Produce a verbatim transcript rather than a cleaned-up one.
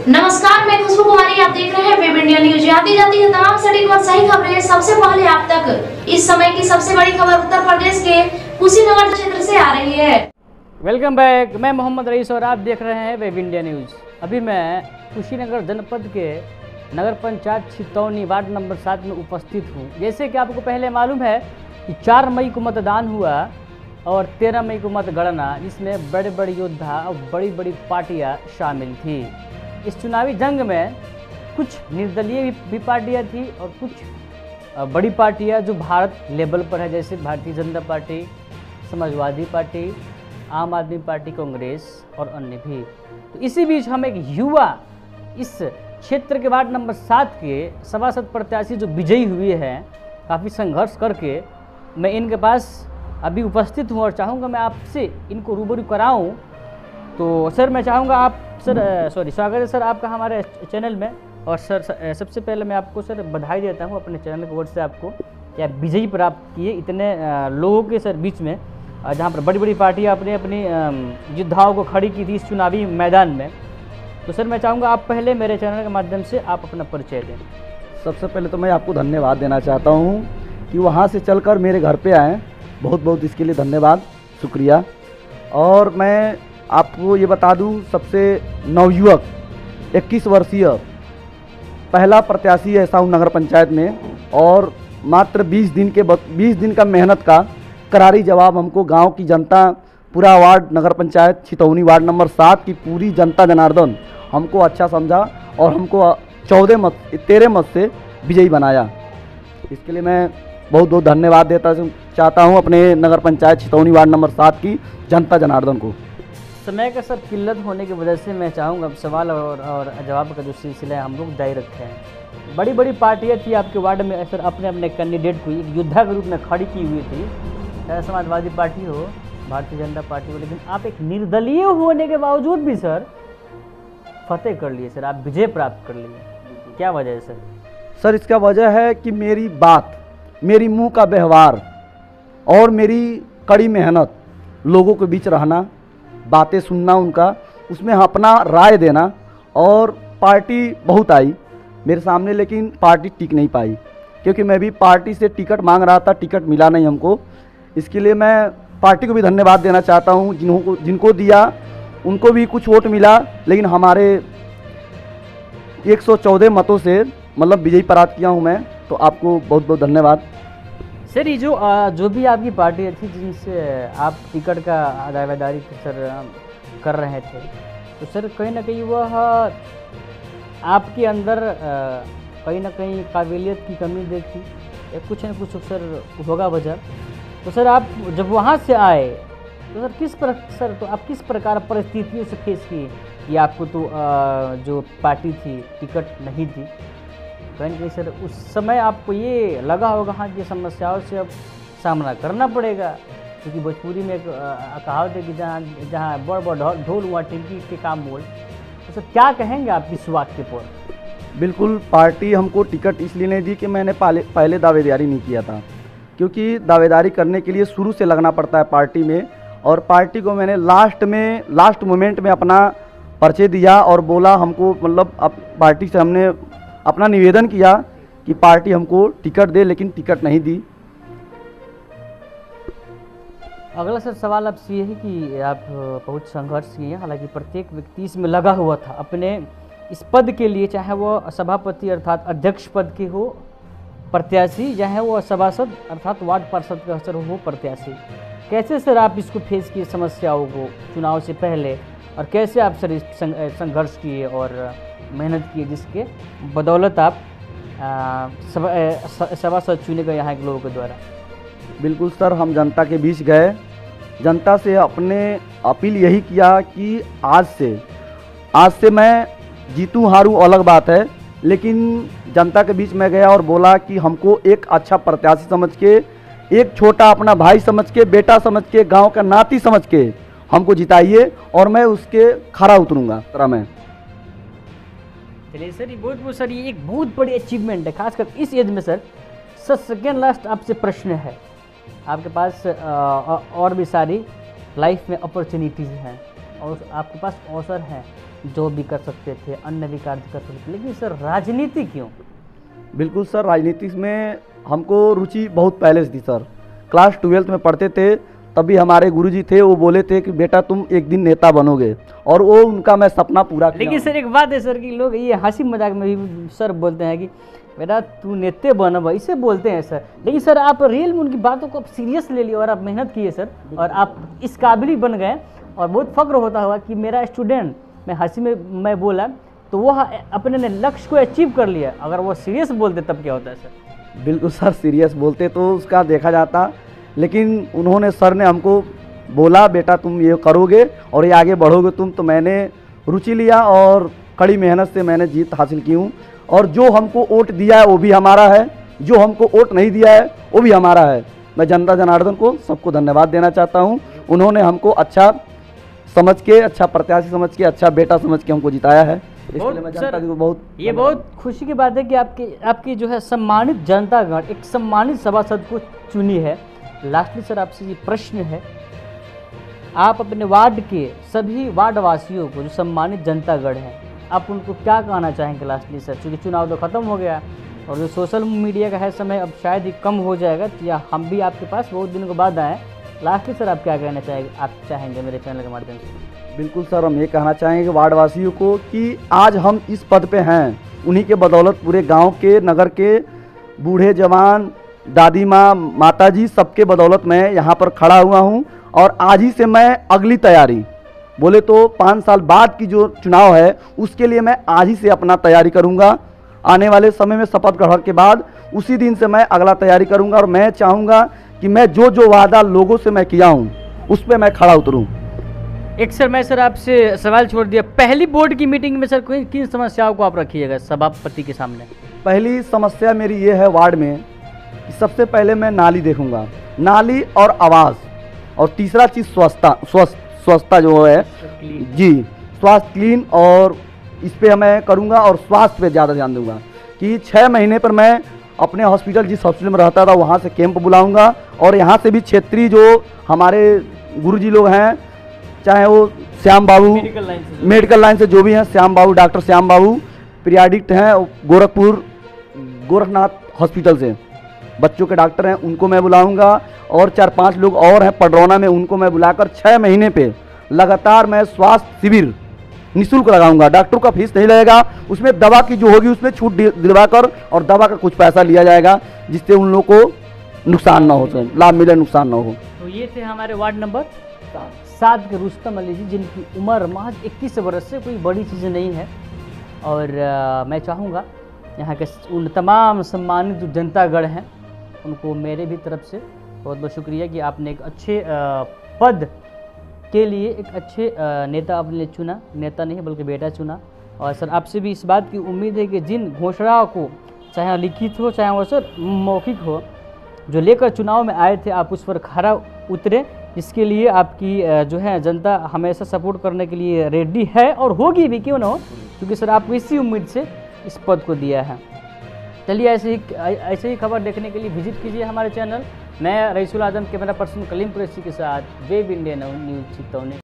नमस्कार, मैं खुशबू कुमारी, आप देख रहे हैं वेब इंडिया न्यूज। आती जाती है तमाम सटीक और सही खबरें सबसे पहले आप तक। इस समय की सबसे बड़ी खबर उत्तर प्रदेश के कुशीनगर क्षेत्र से आ रही है। वेलकम बैक, मैं मोहम्मद रईस और आप देख रहे हैं वेब इंडिया न्यूज। अभी मैं कुशीनगर जनपद के नगर पंचायत छितौनी वार्ड नंबर सात में उपस्थित हूँ। जैसे कि आपको पहले मालूम है कि चार मई को मतदान हुआ और तेरह मई को मतगणना, जिसमें बड़े बड़े योद्धा और बड़ी बड़ी पार्टियां शामिल थी। इस चुनावी जंग में कुछ निर्दलीय भी, भी पार्टियां थी और कुछ बड़ी पार्टियां जो भारत लेवल पर है, जैसे भारतीय जनता पार्टी, समाजवादी पार्टी, आम आदमी पार्टी, कांग्रेस और अन्य भी। तो इसी बीच हम एक युवा इस क्षेत्र के वार्ड नंबर सात के सभासद प्रत्याशी जो विजयी हुए हैं, काफ़ी संघर्ष करके मैं इनके पास अभी उपस्थित हूँ और चाहूँगा मैं आपसे इनको रूबरू कराऊँ। तो सर, मैं चाहूँगा आप सर सॉरी स्वागत है सर आपका हमारे चैनल में। और सर सबसे पहले मैं आपको सर बधाई देता हूँ अपने चैनल की ओर से आपको कि आप विजयी प्राप्त किए इतने लोगों के सर बीच में, जहाँ पर बड़ी बड़ी पार्टियाँ अपने अपनी योद्धाओं को खड़ी की थी इस चुनावी मैदान में। तो सर मैं चाहूँगा आप पहले मेरे चैनल के माध्यम से आप अपना परिचय दें। सबसे पहले तो मैं आपको धन्यवाद देना चाहता हूँ कि वहाँ से चलकर मेरे घर पे आए, बहुत बहुत इसके लिए धन्यवाद, शुक्रिया। और मैं आपको ये बता दूं, सबसे नवयुवक इक्कीस वर्षीय पहला प्रत्याशी ऐसा हूँ नगर पंचायत में, और मात्र बीस दिन के बीस दिन का मेहनत का करारी जवाब हमको गांव की जनता, पूरा वार्ड नगर पंचायत छितौनी वार्ड नंबर सात की पूरी जनता जनार्दन हमको अच्छा समझा और हमको चौदह मत तेरह मत से विजयी बनाया। इसके लिए मैं बहुत बहुत धन्यवाद देता चाहता हूँ अपने नगर पंचायत छितौनी वार्ड नंबर सात की जनता जनार्दन को। समय का सब किल्लत होने की वजह से मैं चाहूँगा अब सवाल और, और जवाब का जो सिलसिला है हम लोग जारी रखे हैं। बड़ी बड़ी पार्टियाँ थी आपके वार्ड में, सर अपने अपने कैंडिडेट को एक योद्धा के रूप में खड़ी की हुई थी, चाहे समाजवादी पार्टी हो, भारतीय जनता पार्टी हो, लेकिन आप एक निर्दलीय होने के बावजूद भी सर फतेह कर लिए, सर आप विजय प्राप्त कर लिए। क्या वजह है सर? सर इसका वजह है कि मेरी बात, मेरी मुंह का व्यवहार और मेरी कड़ी मेहनत, लोगों के बीच रहना, बातें सुनना उनका, उसमें अपना राय देना। और पार्टी बहुत आई मेरे सामने, लेकिन पार्टी टिक नहीं पाई, क्योंकि मैं भी पार्टी से टिकट मांग रहा था, टिकट मिला नहीं हमको। इसके लिए मैं पार्टी को भी धन्यवाद देना चाहता हूँ, जिनको जिनको दिया उनको भी कुछ वोट मिला, लेकिन हमारे एक सौ चौदह मतों से मतलब विजयी प्राप्त किया हूँ मैं। तो आपको बहुत बहुत धन्यवाद सर। ये जो जो भी आपकी पार्टी थी जिनसे आप टिकट का दावेदारी सर कर रहे थे, तो सर कहीं ना कहीं वह आपके अंदर कहीं ना कहीं काबिलियत की कमी देखी या कुछ न कुछ सर होगा वजह। तो सर आप जब वहाँ से आए तो सर किस पर सर तो आप किस प्रकार परिस्थितियों से फेस किए? ये आपको तो जो पार्टी थी टिकट नहीं थी, कहीं कहीं सर उस समय आपको ये लगा होगा हाँ कि समस्याओं से अब सामना करना पड़ेगा, क्योंकि भोजपुरी में एक कहावत है कि जहाँ जहाँ बड़ बड़ ढोल हुआ टिंकी के काम बोल। तो सर क्या कहेंगे आप इस वाक्य पर? बिल्कुल, पार्टी हमको टिकट इसलिए नहीं दी कि मैंने पहले पहले दावेदारी नहीं किया था, क्योंकि दावेदारी करने के लिए शुरू से लगना पड़ता है पार्टी में। और पार्टी को मैंने लास्ट में लास्ट मोमेंट में अपना परिचय दिया और बोला हमको, मतलब अब पार्टी से हमने अपना निवेदन किया कि पार्टी हमको टिकट दे, लेकिन टिकट नहीं दी। अगला सर सवाल आपसे ये है कि आप बहुत संघर्ष किए, हालांकि प्रत्येक व्यक्ति इसमें लगा हुआ था अपने इस पद के लिए, चाहे वो सभापति अर्थात अध्यक्ष पद के हो प्रत्याशी, चाहे वो सभासद अर्थात वार्ड पार्षद का सर हो प्रत्याशी। कैसे सर आप इसको फेस किए समस्याओं को चुनाव से पहले, और कैसे आप सर इस संघर्ष किए और मेहनत किए जिसके बदौलत आप सभासद चुने गए यहाँ के लोगों के द्वारा? बिल्कुल सर, हम जनता के बीच गए, जनता से अपने अपील यही किया कि आज से आज से मैं जीतूँ हारूँ अलग बात है, लेकिन जनता के बीच में गया और बोला कि हमको एक अच्छा प्रत्याशी समझ के, एक छोटा अपना भाई समझ के, बेटा समझ के, गांव का नाती समझ के हमको जिताइए और मैं उसके खरा उतरूंगा तरह में। चलिए सर, ये बहुत बहुत सर ये एक बहुत बड़ी अचीवमेंट है, खासकर इस एज में सर। सर सेकेंड लास्ट आपसे प्रश्न है, आपके पास आ, और भी सारी लाइफ में अपॉर्चुनिटीज़ हैं और आपके पास अवसर हैं, जो भी कर सकते थे, अन्य भी कार्य कर सकते थे, लेकिन सर राजनीति क्यों? बिल्कुल सर, राजनीति में हमको रुचि बहुत पहले से थी सर। क्लास ट्वेल्थ में पढ़ते थे तभी हमारे गुरुजी थे, वो बोले थे कि बेटा तुम एक दिन नेता बनोगे, और वो उनका मैं सपना पूरा किया। लेकिन सर एक बात है सर कि लोग ये हंसी मजाक में भी सर बोलते हैं कि बेटा तू नेते बनब, इसे बोलते हैं सर। लेकिन सर आप रियल में उनकी बातों को सीरियस ले लिए और आप मेहनत किए सर, और आप इस काबिल ही बन गए। और बहुत फख्र होता हुआ कि मेरा स्टूडेंट, मैं हंसी में मैं बोला तो वो अपने ने लक्ष्य को अचीव कर लिया। अगर वो सीरियस बोलते तब क्या होता है सर? बिल्कुल सर, सीरियस बोलते तो उसका देखा जाता, लेकिन उन्होंने सर ने हमको बोला बेटा तुम ये करोगे और ये आगे बढ़ोगे तुम, तो मैंने रुचि लिया और कड़ी मेहनत से मैंने जीत हासिल की हूँ। और जो हमको वोट दिया है वो भी हमारा है, जो हमको वोट नहीं दिया है वो भी हमारा है। मैं जनता जनार्दन को सबको धन्यवाद देना चाहता हूँ, उन्होंने हमको अच्छा समझ के, अच्छा प्रत्याशी समझ के, अच्छा बेटा समझ के हमको जिताया है। इसके लिए मैं जनता जी को बहुत ये बहुत खुशी की बात है कि आपकी आपकी जो है सम्मानित जनतागण एक सम्मानित सभासद को चुनी है। लास्टली सर आपसे ये प्रश्न है, आप अपने वार्ड के सभी वार्ड वासियों को जो सम्मानित जनतागण हैं, आप उनको क्या कहना चाहेंगे लास्टली सर? क्योंकि चुनाव तो खत्म हो गया और जो सोशल मीडिया का है समय अब शायद ही कम हो जाएगा, या हम भी आपके पास बहुत दिनों के बाद आए। लास्टली सर आप क्या कहना चाहेंगे आप चाहेंगे मेरे चैनल के माध्यम से? बिल्कुल सर, हम ये कहना चाहेंगे वार्डवासियों को कि आज हम इस पद पे हैं, उन्हीं के बदौलत पूरे गांव के, नगर के बूढ़े जवान, दादी माँ, माता जी, सबके बदौलत मैं यहाँ पर खड़ा हुआ हूँ। और आज ही से मैं अगली तैयारी, बोले तो पाँच साल बाद की जो चुनाव है उसके लिए मैं आज ही से अपना तैयारी करूँगा। आने वाले समय में शपथ ग्रहण के बाद उसी दिन से मैं अगला तैयारी करूँगा, और मैं चाहूँगा कि मैं जो जो वादा लोगों से मैं किया हूँ उस पर मैं खड़ा उतरूँ। एक सर मैं सर आपसे सवाल छोड़ दिया, पहली बोर्ड की मीटिंग में सर कोई किन समस्याओं को आप रखिएगा सभापति के सामने? पहली समस्या मेरी ये है वार्ड में कि सबसे पहले मैं नाली देखूंगा, नाली और आवास, और तीसरा चीज़ स्वच्छता, स्वस्थ स्वच्छता जो है जी, स्वास्थ्य क्लीन, और इस पे मैं करूंगा। और स्वास्थ्य पे ज़्यादा ध्यान दूंगा कि छः महीने पर मैं अपने हॉस्पिटल, जिस हॉस्पिटल में रहता था वहाँ से कैंप बुलाऊंगा, और यहाँ से भी क्षेत्रीय जो हमारे गुरुजी लोग हैं, चाहे वो श्याम बाबू मेडिकल लाइन से जो भी हैं, श्याम बाबू, डॉक्टर श्याम बाबू पीडियाट्रिक हैं गोरखपुर गोरखनाथ हॉस्पिटल से, बच्चों के डॉक्टर हैं, उनको मैं बुलाऊंगा। और चार पांच लोग और हैं पडरौना में, उनको मैं बुलाकर छः महीने पे लगातार मैं स्वास्थ्य शिविर निःशुल्क लगाऊंगा। डॉक्टर का फीस नहीं लगेगा, उसमें दवा की जो होगी उसमें छूट दिलवा कर, और दवा का कुछ पैसा लिया जाएगा जिससे उन लोगों को नुकसान ना हो, लाभ मिले, नुकसान ना हो। तो ये थे हमारे वार्ड नंबर सात के रुस्तम अली जी, जिनकी उम्र महज इक्कीस वर्ष से कोई बड़ी चीज़ नहीं है। और आ, मैं चाहूँगा यहाँ के उन तमाम सम्मानित जो जनतागण हैं उनको मेरे भी तरफ से बहुत बहुत शुक्रिया कि आपने एक अच्छे आ, पद के लिए एक अच्छे आ, नेता आपने चुना, नेता नहीं बल्कि बेटा चुना। और सर आपसे भी इस बात की उम्मीद है कि जिन घोषणाओं को, चाहे लिखित हो चाहे वो सर मौखिक हो, जो लेकर चुनाव में आए थे आप उस पर खरा उतरे, जिसके लिए आपकी जो है जनता हमेशा सपोर्ट करने के लिए रेडी है और होगी भी, क्यों ना हो, क्योंकि सर आपको इसी उम्मीद से इस पद को दिया है। चलिए ऐसे ही ऐसे ही खबर देखने के लिए विजिट कीजिए हमारे चैनल। मैं रईसुल आजम कैमरा पर्सन कलीम कुरैशी के साथ वेब इंडिया न्यूज़ चितौनी।